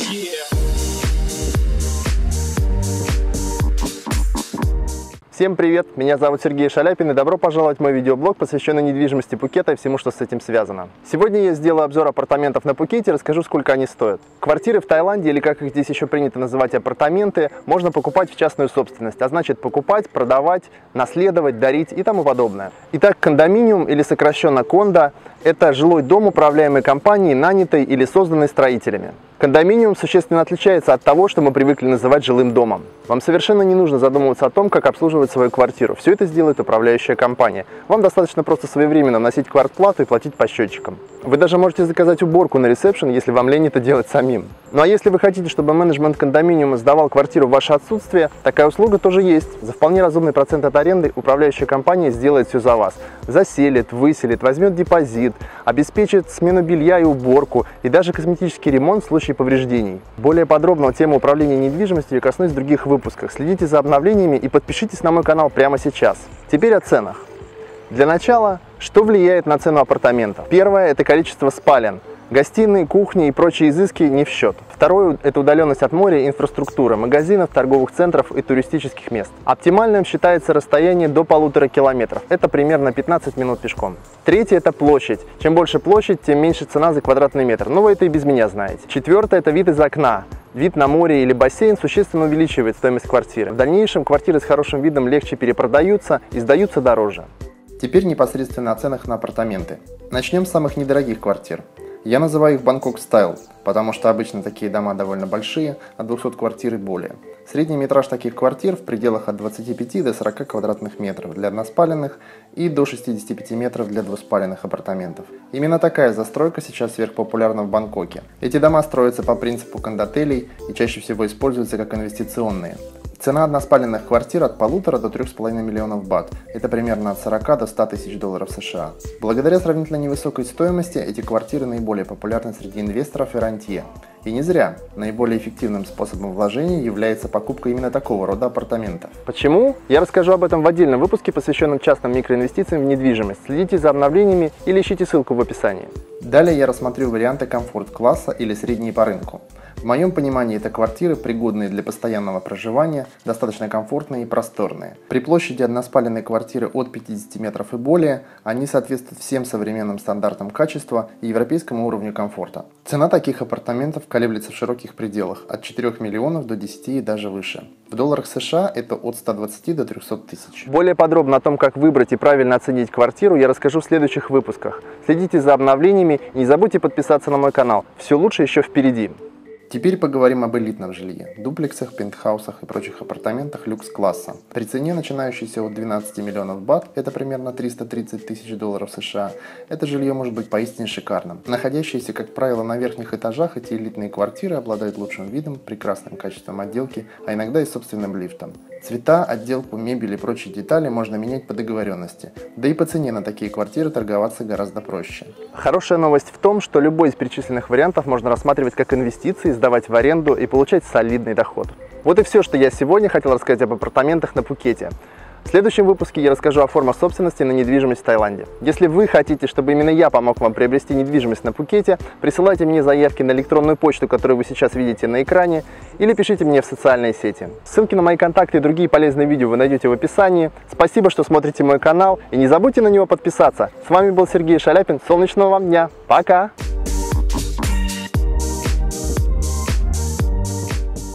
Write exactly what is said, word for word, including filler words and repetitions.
Всем привет! Меня зовут Сергей Шаляпин и добро пожаловать в мой видеоблог, посвященный недвижимости Пхукета и всему, что с этим связано. Сегодня я сделаю обзор апартаментов на Пхукете и расскажу, сколько они стоят. Квартиры в Таиланде, или как их здесь еще принято называть апартаменты, можно покупать в частную собственность, а значит покупать, продавать, наследовать, дарить и тому подобное. Итак, кондоминиум или сокращенно кондо – это жилой дом, управляемый компанией, нанятой или созданной строителями. Кондоминиум существенно отличается от того, что мы привыкли называть жилым домом. Вам совершенно не нужно задумываться о том, как обслуживать свою квартиру. Все это сделает управляющая компания. Вам достаточно просто своевременно вносить квартплату и платить по счетчикам. Вы даже можете заказать уборку на ресепшн, если вам лень это делать самим. Ну а если вы хотите, чтобы менеджмент кондоминиума сдавал квартиру в ваше отсутствие, такая услуга тоже есть. За вполне разумный процент от аренды управляющая компания сделает все за вас. Заселит, выселит, возьмет депозит, обеспечит смену белья и уборку, и даже косметический ремонт в случае повреждений. Более подробно тему управления недвижимостью я коснусь в других выпусках. Следите за обновлениями и подпишитесь на мой канал прямо сейчас. Теперь о ценах. Для начала, что влияет на цену апартамента? Первое – это количество спален. Гостиные, кухни и прочие изыски не в счет. Второе – это удаленность от моря и инфраструктура, магазинов, торговых центров и туристических мест. Оптимальным считается расстояние до полутора километров. Это примерно пятнадцать минут пешком. Третье – это площадь. Чем больше площадь, тем меньше цена за квадратный метр. Ну, вы это и без меня знаете. Четвертое – это вид из окна. Вид на море или бассейн существенно увеличивает стоимость квартиры. В дальнейшем квартиры с хорошим видом легче перепродаются и сдаются дороже. Теперь непосредственно о ценах на апартаменты. Начнем с самых недорогих квартир. Я называю их Бангкок Стайл, потому что обычно такие дома довольно большие, от двухсот квартир и более. Средний метраж таких квартир в пределах от двадцати пяти до сорока квадратных метров для односпаленных и до шестидесяти пяти метров для двуспаленных апартаментов. Именно такая застройка сейчас сверхпопулярна в Бангкоке. Эти дома строятся по принципу кондотелей и чаще всего используются как инвестиционные. Цена односпаленных квартир от полутора до трёх с половиной миллионов бат. Это примерно от сорока до ста тысяч долларов США. Благодаря сравнительно невысокой стоимости эти квартиры наиболее популярны среди инвесторов и рантье. И не зря. Наиболее эффективным способом вложения является покупка именно такого рода апартаментов. Почему? Я расскажу об этом в отдельном выпуске, посвященном частным микроинвестициям в недвижимость. Следите за обновлениями или ищите ссылку в описании. Далее я рассмотрю варианты комфорт-класса или средние по рынку. В моем понимании это квартиры, пригодные для постоянного проживания, достаточно комфортные и просторные. При площади односпаленной квартиры от пятидесяти метров и более, они соответствуют всем современным стандартам качества и европейскому уровню комфорта. Цена таких апартаментов колеблется в широких пределах, от четырёх миллионов до десяти и даже выше. В долларах США это от ста двадцати до трёхсот тысяч. Более подробно о том, как выбрать и правильно оценить квартиру, я расскажу в следующих выпусках. Следите за обновлениями и не забудьте подписаться на мой канал. Все лучше еще впереди. Теперь поговорим об элитном жилье, дуплексах, пентхаусах и прочих апартаментах люкс-класса. При цене, начинающейся от двенадцати миллионов бат, это примерно триста тридцать тысяч долларов США, это жилье может быть поистине шикарным. Находящиеся, как правило, на верхних этажах, эти элитные квартиры обладают лучшим видом, прекрасным качеством отделки, а иногда и собственным лифтом. Цвета, отделку, мебель и прочие детали можно менять по договоренности, да и по цене на такие квартиры торговаться гораздо проще. Хорошая новость в том, что любой из перечисленных вариантов можно рассматривать как инвестиции, сдавать в аренду и получать солидный доход. Вот и все, что я сегодня хотел рассказать об апартаментах на Пхукете. В следующем выпуске я расскажу о формах собственности на недвижимость в Таиланде. Если вы хотите, чтобы именно я помог вам приобрести недвижимость на Пхукете, присылайте мне заявки на электронную почту, которую вы сейчас видите на экране, или пишите мне в социальные сети. Ссылки на мои контакты и другие полезные видео вы найдете в описании. Спасибо, что смотрите мой канал, и не забудьте на него подписаться. С вами был Сергей Шаляпин. Солнечного вам дня. Пока!